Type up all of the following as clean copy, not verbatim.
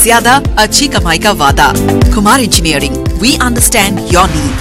ज़्यादा अच्छी कमाई का वादा। Kumar engineering, we understand your need.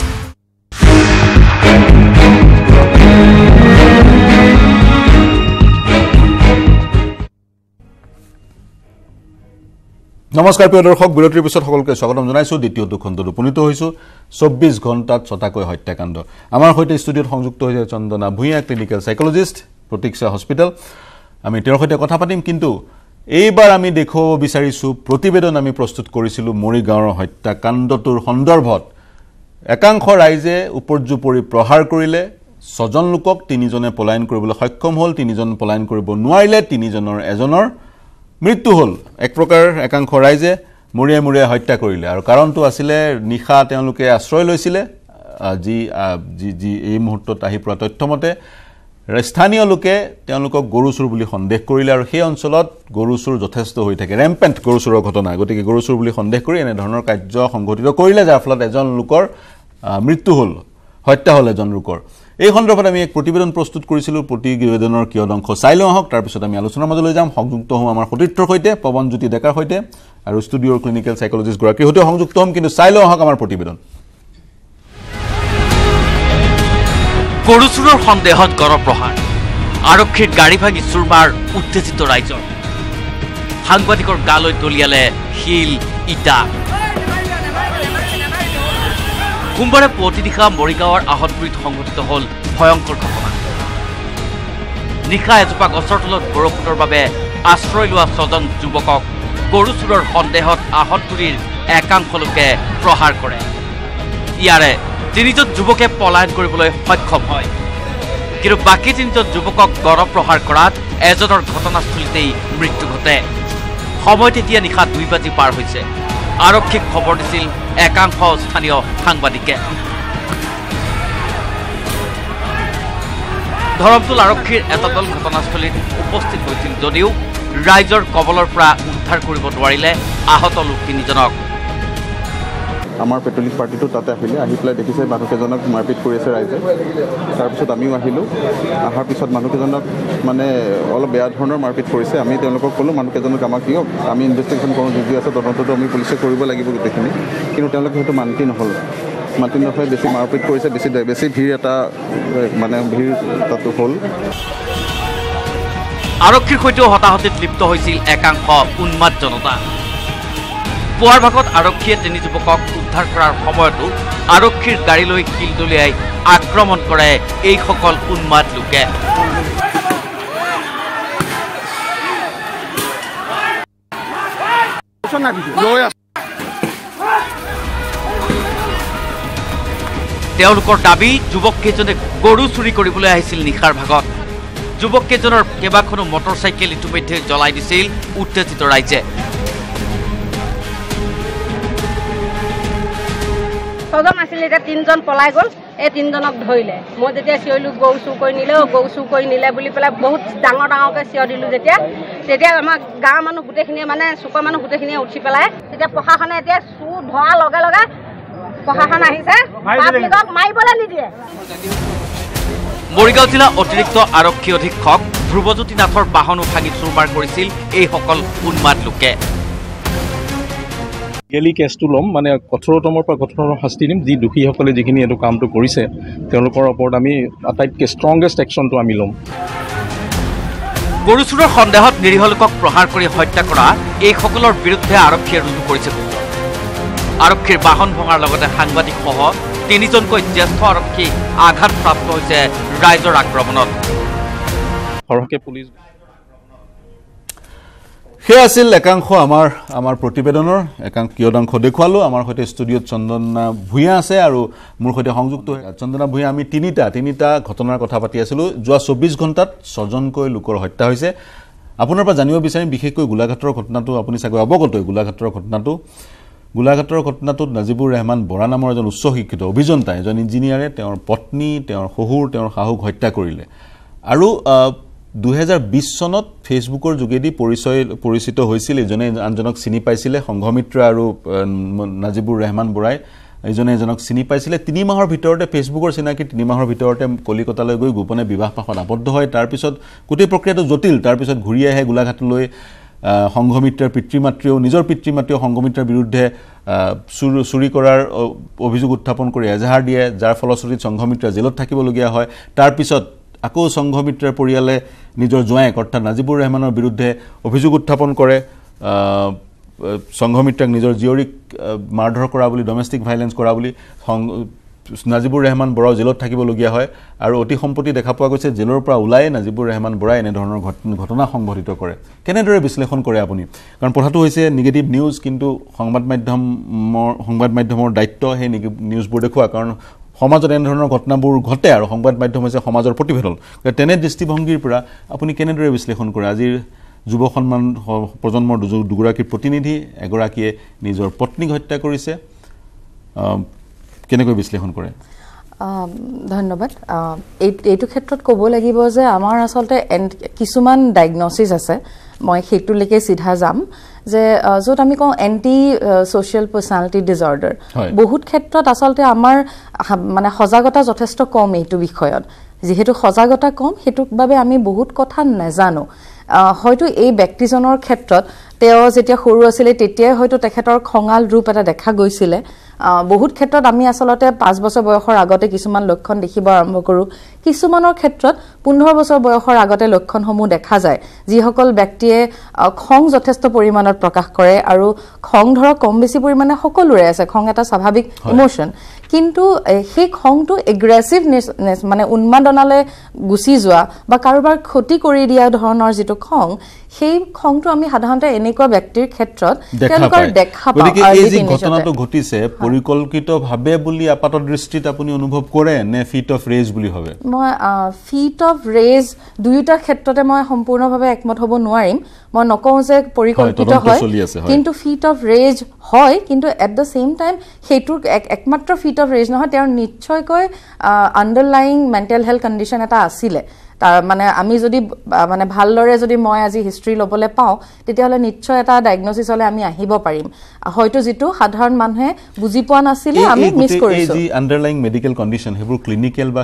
নমস্কাৰ প্ৰিয় দৰ্শক, বিৰতিৰ পিছত সকলোকে স্বাগতম জনাইছো। দ্বিতীয় খণ্ডত উপনীত হৈছো 24 ঘণ্টাত ছটাকৈ হত্যাকাণ্ড। আমাৰ সৈতে ষ্টুডিঅ'ত সংযুক্ত হৈছে Chandana Bhuyan, clinical psychologist, Pratiksha hospital. আমি তেওঁৰ সৈতে কথা পাতিম, কিন্তু এইবাৰ আমি দেখুৱাব বিচাৰিছো প্ৰতিবেদন আমি প্ৰস্তুত কৰিছিলো মৰিগাঁৱৰ হত্যাকাণ্ডটোৰ সন্দৰ্ভত। একাংশ ৰাইজে উপৰ্যুপৰি প্ৰহাৰ কৰিলে, 6জন লোকক 3জনে পলায়ন কৰিবলৈ সক্ষম হ'ল, 3জন পলায়ন কৰিব নোৱাৰিলে, 3জনৰ এজনৰ মৃত্যু হ'ল। এক প্ৰকাৰ একাংশ ৰাইজে মৰিয়াই মৰিয়াই হত্যা কৰিলে, আৰু কাৰণটো আছিলে নিশা তেওঁলোকে আশ্ৰয় লৈছিলে। যি এই মুহূৰ্তত আহি পৰা তথ্যমতে স্থানীয় লোকে তেওঁলোকক গৰু চোৰ বুলি সন্দেহ কৰিলে, আৰু সেই অঞ্চলত গৰু চোৰ যথেষ্ট হৈ থাকে, ৰেম্পেণ্ট গৰু চোৰৰ ঘটনা। গতিকে গৰু চোৰ বুলি সন্দেহ কৰি এনেধৰণৰ কাৰ্য সংঘটিত কৰিলে, যাৰ ফলত এজন লোকৰ মৃত্যু হ'ল, হত্যা হ'ল এজন লোকৰ। এই সন্দৰ্ভত আমি এক প্ৰতিবেদন প্ৰস্তুত কৰিছিলোঁ। প্ৰতিবেদনৰ কিয় অংশ চাই লওঁ আহক, তাৰপিছত আমি আলোচনাৰ মাজলৈ যাম। সংযুক্ত হ'ম আমাৰ সতীৰ্থৰ সৈতে, পৱন জ্যোতি ডেকাৰ সৈতে, আৰু ষ্টুডিঅ'ৰ ক্লিনিকেল সাইকোলজিষ্ট গৰাকীৰ সৈতে সংযুক্ত হ'ম। কিন্তু চাই লওঁ আহক আমাৰ প্ৰতিবেদন। গৰু চোৰৰ সন্দেহত গড়প্ৰহাৰ, আৰক্ষীৰ গাড়ী ভাঙি চুৰমাৰ উত্তেজিত ৰাইজৰ, সাংবাদিকৰ গালৈ দলিয়ালে শিল ইটা। সোমবাৰে পুৱতি নিশা মৰিগাঁৱৰ আহতগুৰিত সংঘটিত হ'ল ভয়ংকৰ ঘটনা। নিশা এজোপা গছৰ তলত বৰষুণৰ বাবে আশ্ৰয় লোৱা 6জন যুৱকক গৰু চোৰৰ সন্দেহত আহতগুৰিৰ একাংশ লোকে প্ৰহাৰ কৰে। ইয়াৰে 3জন যুৱকে পলায়ন কৰিবলৈ সক্ষম হয়, কিন্তু বাকী 3জন যুৱকক গড়প্ৰহাৰ কৰাত এজনৰ ঘটনাস্থলীতেই মৃত্যু ঘটে। সময় তেতিয়া নিশা 2 বাজি পাৰ হৈছে। আৰক্ষীক খবৰ দিছিল একাংশ স্থানীয় সাংবাদিকে। ধৰমটোল আৰক্ষীৰ এটা দল ঘটনাস্থলীত উপস্থিত হৈছিল যদিও ৰাইজৰ কবলৰ পৰা উদ্ধাৰ কৰিব নোৱাৰিলে আহত লোক 3জনক। আমাৰ পেট্ৰলিং পাৰ্টিটো তাতে আহিলে, আহি পেলাই দেখিছে মানুহকেইজনক মাৰপিট কৰি আছে ৰাইজে। তাৰপিছত আমিও আহিলোঁ, অহাৰ পিছত মানুহকেইজনক মানে অলপ বেয়া ধৰণৰ মাৰপিট কৰিছে। আমি তেওঁলোকক ক'লোঁ মানুহকেইজনক আমাক দিয়ক, আমি ইনভেষ্টিগেশ্যন কৰোঁ, যি আছে তদন্তটো আমি পুলিচে কৰিব লাগিব গোটেইখিনি। কিন্তু তেওঁলোকে সেইটো মান্তি নহ'ল, মান্তি নহয় বেছি মাৰপিট কৰিছে, বেছি ভিৰ এটা মানে ভিৰ তাতো হ'ল। আৰক্ষীৰ সৈতেও হতাহতিত লিপ্ত হৈছিল একাংশ উন্মাদ জনতা। পুৱাৰ ভাগত আৰক্ষীয়ে 3 যুৱকক উদ্ধাৰ কৰাৰ সময়তো আৰক্ষীৰ গাড়ীলৈ শিল দলিয়াই আক্ৰমণ কৰে এইসকল উন্মাদ লোকে। তেওঁলোকৰ দাবী, যুৱককেইজনে গৰু চুৰি কৰিবলৈ আহিছিল নিশাৰ ভাগত। যুৱককেইজনৰ কেইবাখনো মটৰচাইকেল ইতিমধ্যে জ্বলাই দিছিল উত্তেজিত ৰাইজে। 6জন আছিল, এতিয়া 3জন পলাই গ'ল। এই 3জনক ধৰিলে। মই যেতিয়া চিঞৰিলোঁ গৰু চুৰ কৰি নিলে, গৰু চুৰ কৰি নিলে বুলি পেলাই বহুত ডাঙৰকৈ চিঞৰ দিলোঁ। তেতিয়া আমাৰ গাঁৱৰ মানুহ গোটেইখিনিয়ে, মানে চুকৰ মানুহ গোটেইখিনিয়ে উঠি পেলাই, তেতিয়া প্ৰশাসনে এতিয়া চুৰ ধৰাৰ লগে লগে প্ৰশাসন আহিছে, পাব্লিকক মাৰিবলৈ নিদিয়ে। মৰিগাঁও জিলা অতিৰিক্ত আৰক্ষী অধীক্ষক ধ্ৰুৱজ্যোতি নাথৰ বাহনো ভাঙি চুৰমাৰ কৰিছিল এইসকল উন্মাদ লোকে। গেলি কেছটো ল'ম, মানে কঠোৰতমৰ পৰা কঠোৰ শাস্তি দিম। যি দোষীসকলে যিখিনি এইটো কামটো কৰিছে তেওঁলোকৰ ওপৰত আমি আটাইতকৈ ষ্ট্ৰংগেষ্ট একশ্যনটো আমি ল'ম। গৰু চোৰৰ সন্দেহত নিৰীহ লোকক প্ৰহাৰ কৰি হত্যা কৰা এইসকলৰ বিৰুদ্ধে আৰক্ষীয়ে ৰুজু কৰিছে। আৰক্ষীৰ বাহন ভঙাৰ লগতে সাংবাদিকসহ 3জনকৈ জ্যেষ্ঠ আৰক্ষী আঘাতপ্ৰাপ্ত হৈছে ৰাইজৰ আক্ৰমণত। সৰহকৈ পুলিচ সেয়া আছিল একাংশ আমাৰ প্ৰতিবেদনৰ কিয়দাংশ দেখুৱালোঁ। আমাৰ সৈতে ষ্টুডিঅ'ত চন্দনা ভূঞা আছে, আৰু মোৰ সৈতে সংযুক্ত হৈ চন্দনা ভূঞা। আমি তিনিটা ঘটনাৰ কথা পাতি আছিলোঁ। যোৱা 24 ঘণ্টাত 6জনকৈ লোকৰ হত্যা হৈছে। আপোনাৰ পৰা জানিব বিচাৰিম, বিশেষকৈ গোলাঘাটৰ ঘটনাটো আপুনি চাগৈ অৱগতই। গোলাঘাটৰ ঘটনাটোত নাজিবুৰ ৰহমান বৰা নামৰ এজন উচ্চ শিক্ষিত অভিযন্তা, এজন ইঞ্জিনিয়াৰে তেওঁৰ পত্নী, তেওঁৰ শহুৰ, তেওঁৰ শাহুক হত্যা কৰিলে। আৰু 2020 চনত ফেচবুকৰ যোগেদি পৰিচিত হৈছিল, এজনে আনজনক চিনি পাইছিলে। সংঘমিত্ৰ আৰু নাজিবুৰ ৰহমান বৰাই এজনে এজনক চিনি পাইছিলে। 3 মাহৰ ভিতৰতে ফেচবুকৰ চিনাকি 3 মাহৰ ভিতৰতে কলিকতালৈ গৈ গোপনে বিবাহ পাশত আবদ্ধ হয়। তাৰপিছত গোটেই প্ৰক্ৰিয়াটো জটিল। তাৰপিছত ঘূৰি আহে গোলাঘাটলৈ, সংঘমিত্ৰাৰ পিতৃমাতৃও নিজৰ পিতৃমাতৃও সংঘমিত্ৰাৰ বিৰুদ্ধে চুৰি কৰাৰ অভিযোগ উত্থাপন কৰি এজাহাৰ দিয়ে যাৰ ফলশ্ৰুতিত সংঘমিত্ৰা জেলত থাকিবলগীয়া হয় তাৰ পিছত আকৌ সংঘমিত্ৰাৰ পৰিয়ালে নিজৰ জোঁৱায়েক অৰ্থাৎ নাজিবুৰ ৰহমানৰ বিৰুদ্ধে অভিযোগ উত্থাপন কৰে সংঘমিত্ৰাক নিজৰ জীয়ৰীক মাৰধৰ কৰা বুলি ডমেষ্টিক ভাইলেন্স কৰা বুলি নাজিবুৰ ৰহমান বৰাও জেলত থাকিবলগীয়া হয় আৰু অতি সম্প্ৰতি দেখা পোৱা গৈছে জেলৰ পৰা ওলাই নাজিবুৰ ৰহমান বৰাই এনে ধৰণৰ ঘটনা সংঘটিত কৰে কেনেদৰে বিশ্লেষণ কৰে আপুনি কাৰণ কথাটো হৈছে নিগেটিভ নিউজ কিন্তু সংবাদ মাধ্যমৰ দায়িত্ব সেই নিউজবোৰ দেখুৱা কাৰণ সমাজত এনে ধৰণৰ ঘটনাবোৰ ঘটে আৰু সংবাদ মাধ্যম হৈছে সমাজৰ প্ৰতিফলন তেনে দৃষ্টিভংগীৰ পৰা আপুনি কেনেদৰে বিশ্লেষণ কৰে আজিৰ যুৱ সন্মান প্ৰজন্মৰ দুগৰাকীৰ প্ৰতিনিধি এগৰাকীয়ে নিজৰ পত্নীক হত্যা কৰিছে কেনেকৈ বিশ্লেষণ কৰে ধন্যবাদ এইটো ক্ষেত্ৰত ক'ব লাগিব যে আমাৰ আসলতে কিছুমান ডায়াগনচিছ আছে মই সেইটোলৈকে সিধা যাম যে য'ত আমি কওঁ এণ্টি ছ'চিয়েল পাৰ্চনেলিটি ডিজৰ্ডাৰ বহুত ক্ষেত্ৰত আসলতে আমাৰ মানে সজাগতা যথেষ্ট কম এইটো বিষয়ত যেহেতু সজাগতা কম সেইটোৰ বাবে আমি বহুত কথা নাজানো হয়তো এই ব্যক্তিজনৰ ক্ষেত্ৰত তেওঁ যেতিয়া সৰু আছিলে তেতিয়াই হয়তো তেখেতৰ খঙাল ৰূপ এটা দেখা গৈছিলে বহুত ক্ষেত্ৰত আমি আসলতে 5 বছৰ বয়সৰ আগতে কিছুমান লক্ষণ দেখিব আৰম্ভ কৰোঁ কিছুমানৰ ক্ষেত্ৰত 15 বছৰ বয়সৰ আগতে লক্ষণসমূহ দেখা যায় যিসকল ব্যক্তিয়ে খং যথেষ্ট পৰিমাণত প্ৰকাশ কৰে আৰু খং ধৰক কম বেছি পৰিমাণে সকলোৰে আছে খং এটা স্বাভাৱিক ইমোশন কিন্তু সেই খংটো এগ্ৰেছিভনেছ মানে উন্মাদনালৈ গুচি যোৱা বা কাৰোবাৰ ক্ষতি কৰি দিয়া ধৰণৰ যিটো খং সেই খংটো আমি সাধাৰণতে এনেকুৱা ব্যক্তিৰ ক্ষেত্ৰত তেওঁলোকৰ দেখা পাওঁ এই যে ঘটনাটো ঘটিছে পৰিকল্পিতভাৱে বুলি আপাত দৃষ্টিত আপুনি অনুভৱ কৰে নে ফিট অফ ৰেজ বুলি ভাবে মই ফিট অফ ৰেজ দুয়োটা ক্ষেত্ৰতে মই সম্পূৰ্ণভাৱে একমত হ'ব নোৱাৰিম মই নকওঁ যে পৰিকল্পিত হয় কিন্তু ফিট অফ ৰেজ হয় কিন্তু এট দ্য সেম টাইম সেইটোৰ একমাত্ৰ ফিট অফ ৰেজ নহয় তেওঁৰ নিশ্চয়কৈ আণ্ডাৰলাইং মেণ্টেল হেল্থ কণ্ডিশ্যন এটা আছিলে তাৰ মানে আমি যদি মানে ভালদৰে যদি মই আজি হিষ্ট্ৰী ল'বলৈ পাওঁ তেতিয়াহ'লে নিশ্চয় এটা ডায়াগনচিছ হ'লে আমি আহিব পাৰিম হয়তো যেটো সাধাৰণ মানুহে বুজি পোৱা নাছিলে আমি মিছ কৰিছো এই আণ্ডাৰলাইং মেডিকেল কণ্ডিশ্যন হেবোৰ ক্লিনিকেল বা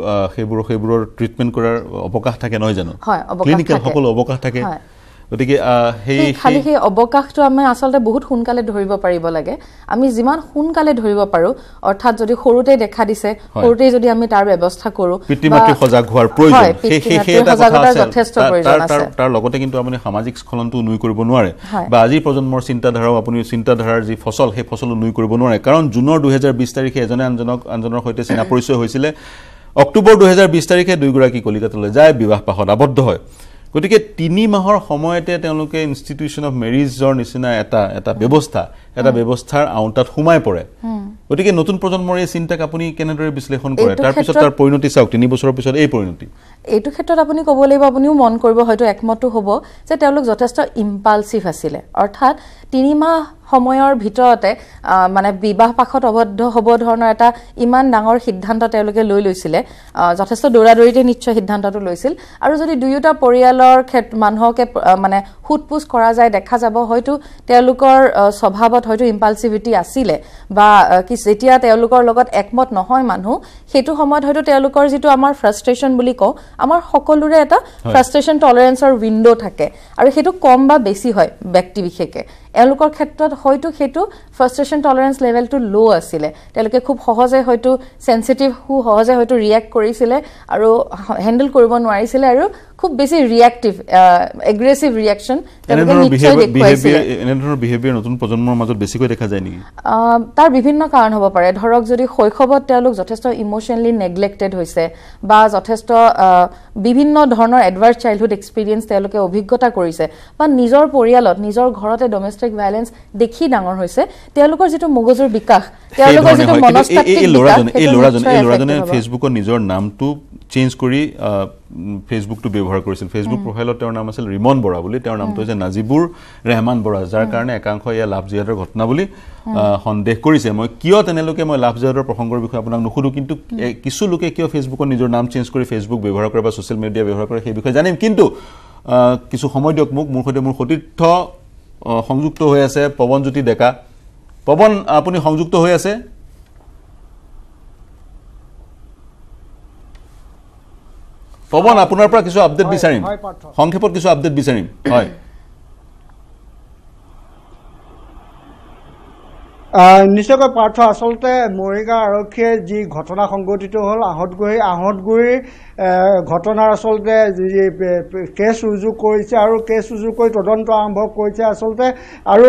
হেবোৰৰ ট্ৰিটমেন্ট কৰাৰ অৱকাশ থাকে নহয় জানো হয় ক্লিনিকেল সকলো অৱকাশ থাকে গতিকে খালি সেই অৱকাশটো আমি আসলতে বহুত সোনকালে ধৰিব পাৰিব লাগে আমি যিমান সোনকালে ধৰিব পাৰো অৰ্থাৎ যদি সৰুতে দেখা দিছে সৰুতে যদি আমি তাৰ ব্যৱস্থা কৰো পিতৃমাতৃ সজাগ হোৱাৰ প্ৰয়োজন সেই এটা কথা যথেষ্ট প্ৰয়োজন আছে তাৰ লগতে কিন্তু আপুনি সামাজিক স্খলনটো নুই কৰিব নোৱাৰে বা আজি প্ৰজন্মৰ চিন্তাধাৰাও আপুনি চিন্তাধাৰাৰ যি ফসল সেই ফসলো নুই কৰিব নোৱাৰে কাৰণ জুনৰ 2020 তাৰিখে এজনে আনজনৰ সৈতে চিনা পৰিচয় হৈছিলে অক্টোবৰ 2020 তাৰিখে দুইগৰাকী কলিকাতালৈ যায় বিবাহ পাশত আবদ্ধ হয় গতিকে 3 মাহৰ সময়তে তেওঁলোকে ইনষ্টিটিউশন অফ মেৰিজৰ নিচিনা এটা ব্যৱস্থাৰ আউটাত সোমাই পৰে গতিকে নতুন প্ৰজন্মৰ এই চিন্তাক আপুনি কেনেদৰে বিশ্লেষণ কৰে তাৰ পিছত তাৰ পৰিণতি চাওক 3 বছৰৰ পিছত এই পৰিণতি এইটো ক্ষেত্ৰত আপুনি ক'ব লাগিব আপুনিও মন কৰিব হয়তো একমত হ'ব যে তেওঁলোক যথেষ্ট ইম্পালসিভ আছিল অৰ্থাৎ 3 মাহ সময়ৰ ভিতৰতে মানে বিবাহ পাশত আবদ্ধ হ'ব ধৰণৰ এটা ইমান ডাঙৰ সিদ্ধান্ত তেওঁলোকে লৈছিল যথেষ্ট দৌৰাদৌৰিতে নিশ্চয় সিদ্ধান্তটো লৈছিল আৰু যদি দুয়োটা পৰিয়ালৰ মানুহকে মানে হুটপুছ কৰা যায় দেখা যাব হয়তো তেওঁলোকৰ স্বভাৱত হয়তো ইম্পালসিভিটি আছিল বা যেতিয়া তেওঁলোকৰ লগত একমত নহয় মানুহ হেতু সময়ত হয়তো তেওঁলোকৰ যেটো আমাৰ ফ্ৰাষ্ট্ৰেচন বুলি কওঁ আমাৰ সকলোৰে এটা ফ্ৰাষ্ট্ৰেচন টলাৰেন্সৰ উইন্ডো থাকে আৰু হেতু কম বা বেছি হয় ব্যক্তি বিশেষে এলোকৰ ক্ষেত্ৰত হয়তো হেতু ফ্ৰাষ্ট্ৰেচন টলাৰেন্স লেভেলটো লো আছিল তেওঁলোকে খুব সহজে হয়তো সেনসিটিভ সহজে হয়তো ৰিয়্যাক্ট কৰিছিল আৰু হ্যান্ডল কৰিব নোৱাৰিছিল আৰু খুব বেছি ৰিয়্যাক্টিভ এগ্ৰেছিভ ৰিঅ্যাকশন তেওঁলোকে নিশ্চয় দেখুৱাইছিল এনেধৰণৰ বিহেভিয়াৰ নতুন প্ৰজন্মৰ মাজত বেছিকৈ দেখা যায় নেকি তাৰ বিভিন্ন কাৰণ হ'ব পাৰে ধৰক যদি শৈশৱত তেওঁলোক যথেষ্ট ইমোশনালি নেগলেক্টেড হৈছে বা যথেষ্ট বিভিন্ন ধৰণৰ এডভাৰ্স চাইল্ডহুড এক্সপেৰিয়েন্স তেওঁলোকে অভিজ্ঞতা কৰিছে বা নিজৰ পৰিয়ালত নিজৰ ঘৰতে ডমেষ্টিক ভায়োলেন্স দেখি ডাঙৰ হৈছে তেওঁলোকৰ যেটো মগজুৰ বিকাশ তেওঁলোকৰ যেটো মনস্তাত্ত্বিক এই লৰাজনে ফেসবুকত নিজৰ নামটো চেঞ্জ কৰি ফেসবুকটো ব্যৱহাৰ কৰিছিল ফেসবুক প্ৰফাইলত তেওঁৰ নাম আছিল ৰিমন বৰা বুলি তেওঁৰ নামটো হৈছে নাজিবুৰ ৰহমান বৰা যাৰ কাৰণে একাংশ ইয়া লাভ জিহাদৰ ঘটনা বুলি সন্দেহ কৰিছে মই কিয় তেনেলোকে মই লাভ জিহাদৰ প্ৰসংগৰ বিষয়ে আপোনাক নুখুধো কিন্তু কিছু লোকে কিয় ফেসবুকত নিজৰ নাম চেঞ্জ কৰি ফেসবুক ব্যৱহাৰ কৰে বা সোশ্যাল মিডিয়া ব্যৱহাৰ কৰে সেই বিষয়ে জানিম কিন্তু কিছু সময় দিয়ক মোক মোৰ সতীৰ্থ সংযুক্ত হৈ আছে পৱনজ্যোতি ডেকা পৱন আপুনি সংযুক্ত হৈ আছে পৱন আপোনাৰ পৰা কিছু আপডেট বিচাৰিম সংক্ষেপত কিছু আপডেট বিচাৰিম হয় নিশ্চয়কৈ পাৰ্থ আচলতে মৰিগাঁও আৰক্ষীয়ে যি ঘটনা সংঘটিত হ'ল আহতগুৰিৰ ঘটনাৰ আচলতে যি কেছ ৰুজু কৰিছে আৰু কেছ ৰুজু কৰি তদন্ত আৰম্ভ কৰিছে আচলতে আৰু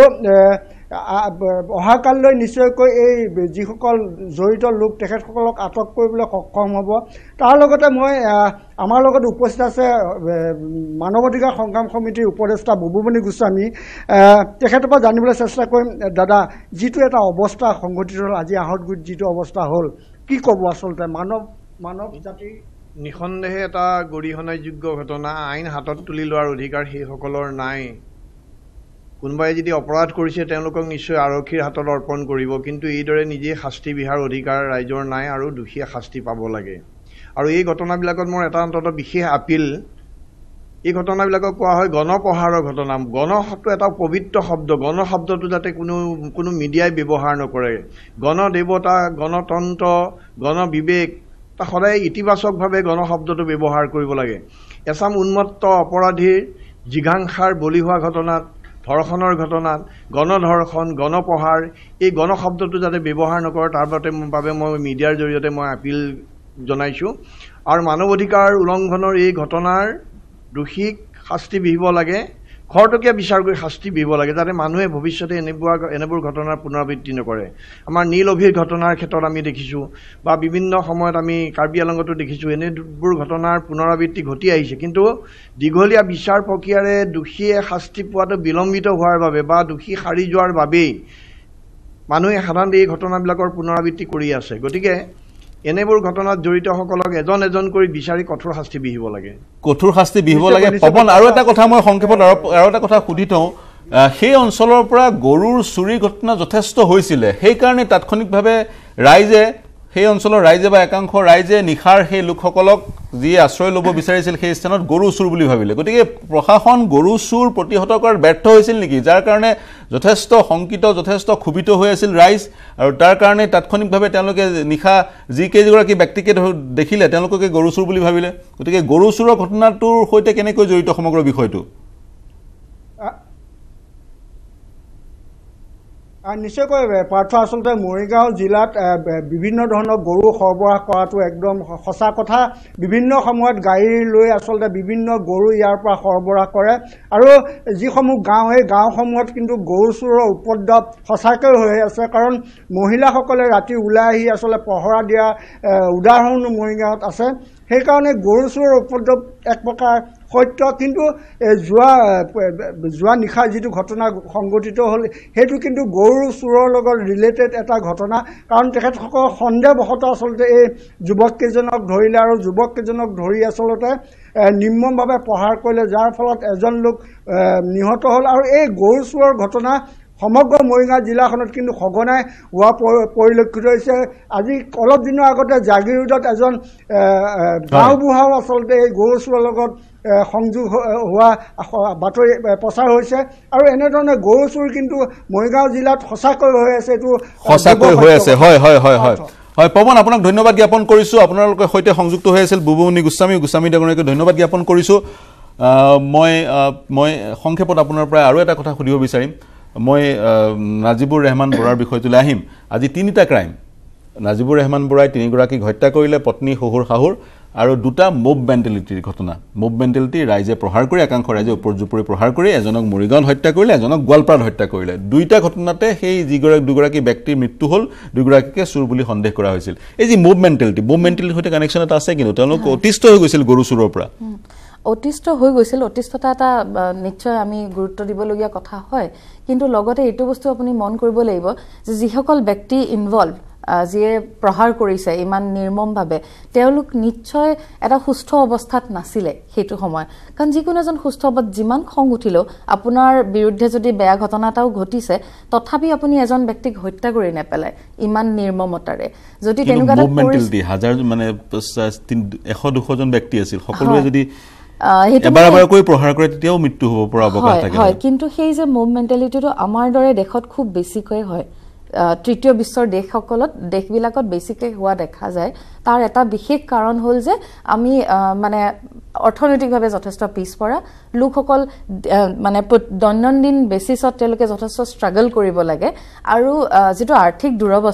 অহাকাললৈ নিশ্চয়কৈ এই যিসকল জড়িত লোক তেখেতসকলক আটক কৰিবলৈ সক্ষম হ'ব তাৰ লগতে মই আমাৰ লগত উপস্থিত আছে মানৱ অধিকাৰ সংগ্ৰাম সমিতিৰ উপদেষ্টা বুবুমণি গোস্বামী তেখেতৰ পৰা জানিবলৈ চেষ্টা কৰিম দাদা যিটো এটা অৱস্থা সংঘটিত হ'ল আজি আহতগুৰিত যিটো অৱস্থা হ'ল কি ক'ব আচলতে মানৱ জাতিৰ নিঃসন্দেহে এটা গৰিহণাযোগ্য ঘটনা আইন হাতত তুলি লোৱাৰ অধিকাৰ সেইসকলৰ নাই কোনোবাই যদি অপৰাধ কৰিছে তেওঁলোকক নিশ্চয় আৰক্ষীৰ হাতত অৰ্পণ কৰিব কিন্তু এইদৰে নিজে শাস্তি বিহাৰ অধিকাৰ ৰাইজৰ নাই আৰু দোষীয়ে শাস্তি পাব লাগে আৰু এই ঘটনাবিলাকত মোৰ এটা অন্তত বিশেষ আপিল এই ঘটনাবিলাকক কোৱা হয় গণপ্ৰহাৰৰ ঘটনা গণটো এটা পবিত্ৰ শব্দ গণ শব্দটো যাতে কোনো মিডিয়াই ব্যৱহাৰ নকৰে গণদেৱতা গণতন্ত্ৰ গণবিবেক তা সদায় ইতিবাচকভাৱে গণ শব্দটো ব্যৱহাৰ কৰিব লাগে এছাম উন্মত্ত অপৰাধীৰ জিঘাংসাৰ বলি হোৱা ঘটনাত ধৰ্ষণৰ ঘটনাত গণধৰ্ষণ গণপ্ৰহাৰ এই গণ শব্দটো যাতে ব্যৱহাৰ নকৰে তাৰ বাবে মই মিডিয়াৰ জৰিয়তে মই আপিল জনাইছোঁ আৰু মানৱ অধিকাৰ উলংঘনৰ এই ঘটনাৰ দোষীক শাস্তি বিহিব লাগে খৰতকীয়া বিচাৰ কৰি শাস্তি বিহিব লাগে যাতে মানুহে ভৱিষ্যতে এনেবোৰ ঘটনাৰ পুনৰাবৃত্তি নকৰে আমাৰ নীল অভিৰ ঘটনাৰ ক্ষেত্ৰত আমি দেখিছোঁ বা বিভিন্ন সময়ত আমি কাৰ্বি আংলঙতো দেখিছোঁ এনেবোৰ ঘটনাৰ পুনৰাবৃত্তি ঘটি আহিছে কিন্তু দীঘলীয়া বিচাৰ প্ৰক্ৰিয়াৰে দোষীয়ে শাস্তি পোৱাটো বিলম্বিত হোৱাৰ বাবে বা দোষী সাৰি যোৱাৰ বাবেই মানুহে সাধাৰণতে এই ঘটনাবিলাকৰ পুনৰাবৃত্তি কৰি আছে গতিকে এনেবোৰ ঘটনাত জড়িতসকলক এজন কৰি বিচাৰি কঠোৰ শাস্তি বিহিব লাগে পৱন আৰু এটা কথা মই সংক্ষেপত আৰু এটা কথা সুধি থওঁ সেই অঞ্চলৰ পৰা গৰুৰ চুৰি ঘটনা যথেষ্ট হৈছিলে সেইকাৰণে তাৎক্ষণিকভাৱে ৰাইজে সেই অঞ্চলৰ ৰাইজে বা একাংশ ৰাইজে নিশাৰ সেই লোকসকলক যিয়ে আশ্ৰয় ল'ব বিচাৰিছিল সেই স্থানত গৰু চুৰ বুলি ভাবিলে গতিকে প্ৰশাসন গৰু চুৰ প্ৰতিহত কৰাত ব্যৰ্থ হৈছিল নেকি যাৰ কাৰণে যথেষ্ট শংকিত যথেষ্ট ক্ষোভিত হৈ আছিল ৰাইজ আৰু তাৰ কাৰণে তাৎক্ষণিকভাৱে তেওঁলোকে নিশা যি কেইগৰাকী ব্যক্তিকে দেখিলে তেওঁলোকে গৰু চুৰ বুলি ভাবিলে গতিকে গৰু চুৰৰ ঘটনাটোৰ সৈতে কেনেকৈ জড়িত সমগ্ৰ বিষয়টো নিশ্চয়কৈ পাৰ্থ আচলতে মৰিগাঁও জিলাত বিভিন্ন ধৰণৰ গৰু সৰবৰাহ কৰাটো একদম সঁচা কথা বিভিন্ন সময়ত গাড়ী লৈ আচলতে বিভিন্ন গৰু ইয়াৰ পৰা সৰবৰাহ কৰে আৰু যিসমূহ গাঁও সেই গাঁওসমূহত কিন্তু গৰু চোৰৰ উপদ্ৰৱ সঁচাকৈ হৈ আছে কাৰণ মহিলাসকলে ৰাতি ওলাই আহি আচলতে পহৰা দিয়া উদাহৰণো মৰিগাঁৱত আছে সেইকাৰণে গৰু চোৰৰ উপদ্ৰৱ এক প্ৰকাৰ সত্য কিন্তু যোৱা নিশা যিটো ঘটনা সংঘটিত হ'ল সেইটো কিন্তু গৰু চোৰৰ লগত ৰিলেটেড এটা ঘটনা কাৰণ তেখেতসকল সন্দেহবশতঃ আচলতে এই যুৱককেইজনক ধৰিলে আৰু যুৱককেইজনক ধৰি আচলতে নিৰ্মমভাৱে প্ৰহাৰ কৰিলে যাৰ ফলত এজন লোক নিহত হ'ল আৰু এই গৰু চোৰৰ ঘটনা সমগ্ৰ মৰিগাঁও জিলাখনত কিন্তু সঘনাই হোৱা পৰিলক্ষিত হৈছে আজি অলপ দিনৰ আগতে জাগিৰোডত এজন গাঁওবুঢ়াও আচলতে এই গৰু চোৰৰ লগত সংযোগ হোৱা বাতৰি প্ৰচাৰ হৈছে আৰু এনেধৰণে গৰু চুৰ কিন্তু মৰিগাঁও জিলাত সঁচাকৈ হৈ আছে এইটো সঁচাকৈ হৈ আছে হয় পৱন আপোনাক ধন্যবাদ জ্ঞাপন কৰিছোঁ আপোনালোকৰ সৈতে সংযুক্ত হৈ আছিল বুবুমণি গোস্বামী ডাঙৰীয়াকে ধন্যবাদ জ্ঞাপন কৰিছোঁ মই সংক্ষেপত আপোনাৰ পৰা আৰু এটা কথা সুধিব বিচাৰিম মই নাজিবুৰ ৰেহমান বৰাৰ বিষয়টোলৈ আহিম আজি তিনিটা ক্ৰাইম নাজিবুৰ ৰেহমান বৰাই তিনিগৰাকীক হত্যা কৰিলে পত্নী শহুৰ শাহুৰ আৰু দুটা মুভ মেণ্টেলিটিৰ ঘটনা মুভ মেণ্টেলিটি ৰাইজে প্ৰহাৰ কৰি একাংশ ৰাইজে ওপৰজুপৰি প্ৰহাৰ কৰি এজনক মৰিগাঁৱত হত্যা কৰিলে এজনক গোৱালপাৰাত হত্যা কৰিলে দুইটা ঘটনাতে সেই দুগৰাকী ব্যক্তিৰ মৃত্যু হ'ল দুগৰাকীকে চুৰ বুলি সন্দেহ কৰা হৈছিল এই যি মুভ মেণ্টেলিটিৰ সৈতে কানেকশ্যন এটা আছে কিন্তু তেওঁলোক অতিষ্ঠ হৈ গৈছিল গৰু চুৰৰ পৰা অতিষ্ঠ হৈ গৈছিল অতিষ্ঠতা এটা নিশ্চয় আমি গুৰুত্ব দিবলগীয়া কথা হয় কিন্তু লগতে এইটো বস্তু আপুনি মন কৰিব লাগিব যে যিসকল ব্যক্তি ইনভলভ যিয়ে প্ৰহাৰ কৰিছে ইমান নিৰ্মমভাৱে তেওঁলোক নিশ্চয় এটা সুস্থ অৱস্থাত নাছিলে সেইটো সময় কাৰণ যিকোনো এজন সুস্থ অৱস্থাত যিমান খং উঠিলেও আপোনাৰ বিৰুদ্ধে যদি বেয়া ঘটনা এটাও ঘটিছে তথাপি আপুনি এজন ব্যক্তিক হত্যা কৰি নেপেলায় ইমান নিৰ্মমতাৰে যদি তেনেকুৱা হাজাৰ মানে 100-200 জন ব্যক্তি আছিল সকলোৱে যদি এবাৰ কৈ প্ৰহাৰ কৰে তেতিয়াও মৃত্যু হ'ব পৰা অৱকাশ থাকে হয় কিন্তু সেই যে মুভ মেণ্টেলিটিটো আমাৰ দৰে দেশত খুব বেছিকৈ হয় তৃতীয় বিশ্বৰ দেশবিলাকত বেছিকৈ হোৱা দেখা যায় তাৰ এটা বিশেষ কাৰণ হ'ল যে আমি মানে অৰ্থনৈতিকভাৱে যথেষ্ট পিছপৰা লোকসকল মানে দৈনন্দিন বেচিছত তেওঁলোকে যথেষ্ট ষ্ট্ৰাগল কৰিব লাগে আৰু যেটো আৰ্থিক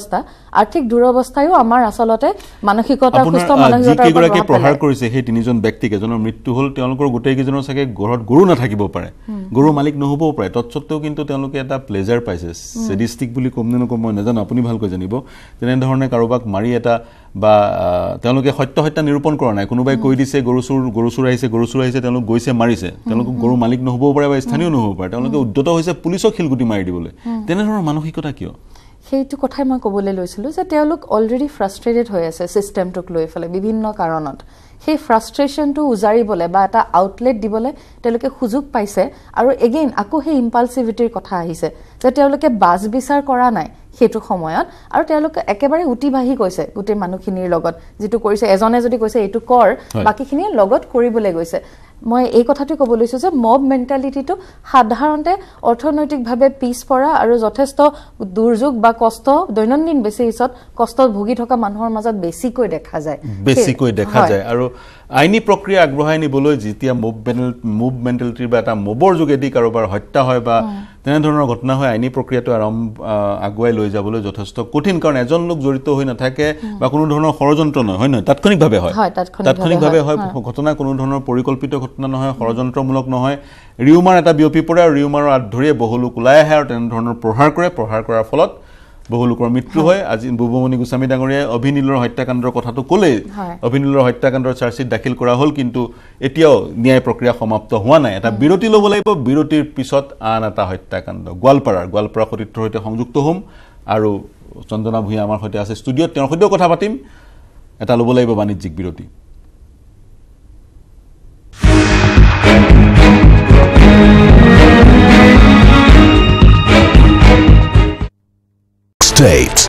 দুৰৱস্থায়ো আমাৰ আচলতে মানসিকতা সুস্থ মানসিকতাৰ ওপৰত প্ৰভাৱ কৰিছে সেই তিনিজন ব্যক্তিক এজনৰ মৃত্যু হ'ল তেওঁলোকৰ গোটেই কেইজনৰ চাগে ঘৰত গৰু নাথাকিব পাৰে গৰু মালিক নহবও পাৰে তৎসত্ত্বেও কিন্তু তেওঁলোকে এটা প্লেজাৰ পাইছে সেডিষ্টিক বুলি কম নে নকম মই নাজানো আপুনি ভালকৈ জানিব যেনে ধৰণে কাৰোবাক মাৰি এটা বা তেওঁলোকে সত্য নিৰূপণ কৰা নাই কোনোবাই কৈ দিছে গৰুচুৰ আহিছে তেওঁলোক গৈছে মাৰিছে তেওঁলোক গৰু মালিক নহবও পাৰে বা স্থানীয় নহবও পাৰে তেওঁলোকে উদ্যত হৈছে পুলিচক শিলগুটি মাৰি দিবলৈ তেনেধৰণৰ মানসিকতা কিয় সেইটো কথাই মই ক'বলৈ লৈছিলোঁ যে তেওঁলোক অলৰেডি ফ্ৰাষ্ট্ৰেটেড হৈ আছে চিষ্টেমটোক লৈ ফেলে বিভিন্ন কাৰণত সেই ফ্ৰাষ্ট্ৰেশ্যনটো উজাৰিবলৈ বা এটা আউটলেট দিবলৈ তেওঁলোকে সুযোগ পাইছে আৰু এগেইন আকৌ সেই ইম্পালচিভিটিৰ কথা আহিছে যে তেওঁলোকে বাজ বিচাৰ কৰা নাই সেইটো সময়ত আৰু তেওঁলোকে একেবাৰে উটিবাহি কৈছে গোটেই মানুহখিনিৰ লগত যেটো কৰিছে এজনে যদি কৈছে এইটো কৰ বাকিখিনিৰ লগত কৰিবলৈ গৈছে মই এই কথাটো ক'ব লৈছো যে মব মেন্টালিটিটো সাধাৰণতে অৰ্থনৈতিকভাৱে পিছপৰা আৰু যথেষ্ট দুৰ্যোগ বা কষ্ট দৈনন্দিন বেচিছত কষ্ট ভুগি থকা মানুহৰ মাজত বেছিকৈ দেখা যায় আৰু আইনী প্ৰক্ৰিয়া আগবঢ়াই নিবলৈ যেতিয়া মুভ মেন্টালিটিৰ বা এটা মবৰ যোগেদি কাৰোবাৰ হত্যা হয় বা তেনেধৰণৰ ঘটনা হয় আইনী প্ৰক্ৰিয়াটো আগুৱাই লৈ যাবলৈ যথেষ্ট কঠিন কাৰণ এজন লোক জড়িত হৈ নাথাকে বা কোনো ধৰণৰ ষড়যন্ত্ৰ নহয় তাৎক্ষণিকভাৱে হয় ঘটনা কোনো ধৰণৰ পৰিকল্পিত ঘটনা নহয় ষড়যন্ত্ৰমূলক নহয় ৰিউমাৰ এটা বিয়পি পৰে আৰু ৰিউমাৰৰ আঁত ধৰিয়ে বহু লোক ওলাই আহে আৰু তেনেধৰণৰ প্ৰহাৰ কৰাৰ ফলত বহু লোকৰ মৃত্যু হয় আজি বুবমণি গোস্বামী ডাঙৰীয়াই অভিনীলৰ হত্যাকাণ্ডৰ কথাটো ক'লে অভিনীলৰ হত্যাকাণ্ডৰ চাৰ্জশিট দাখিল কৰা হ'ল কিন্তু এতিয়াও ন্যায় প্ৰক্ৰিয়া সমাপ্ত হোৱা নাই এটা বিৰতি ল'ব লাগিব বিৰতিৰ পিছত আন এটা হত্যাকাণ্ড গোৱালপাৰা সতীৰ্থৰ সৈতে সংযুক্ত হ'ম আৰু চন্দনা ভূঞা আমাৰ সৈতে আছে ষ্টুডিঅ'ত তেওঁৰ সৈতেও কথা পাতিম এটা ল'ব লাগিব বাণিজ্যিক বিৰতি States.